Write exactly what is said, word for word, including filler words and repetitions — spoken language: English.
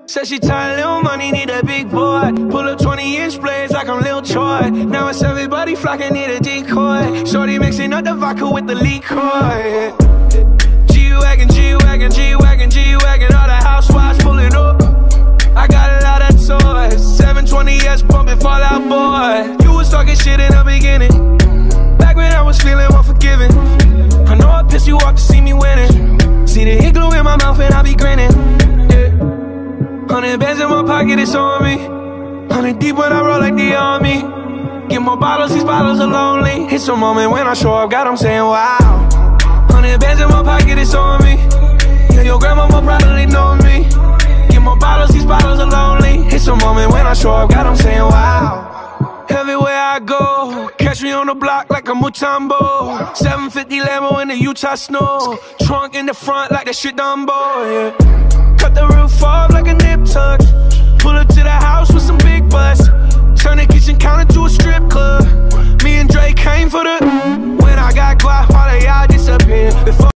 Said she tired, little money, need a big boy. Pull up twenty inch blades like I'm Lil Troy. Now it's everybody flocking, need a decoy. Shorty mixing up the vodka with the liquor. G-Wagon, G-Wagon, G-Wagon, G-Wagon. All the housewives pulling up. I got a lot of toys. seven twenty S bumping Fall Out Boy. You was talking shit in the beginning, back when I was feeling unforgiving. I know I pissed you off to see me winning. See the hit glue in my mouth and I be grinning. Hundred bands in my pocket, it's on me. Hundred deep when I roll like the army. Get more bottles, these bottles are lonely. It's a moment when I show up, God, I'm saying wow. Hundred bands in my pocket, it's on me. Yeah, your grandma will probably know me. Get more bottles, these bottles are lonely. It's a moment when I show up, God, I'm saying wow. Everywhere I go, catch me on the block like a Mutombo. seven fifty Lambo in the Utah snow. Trunk in the front like that shit Dumbo, yeah. Cut the roof off like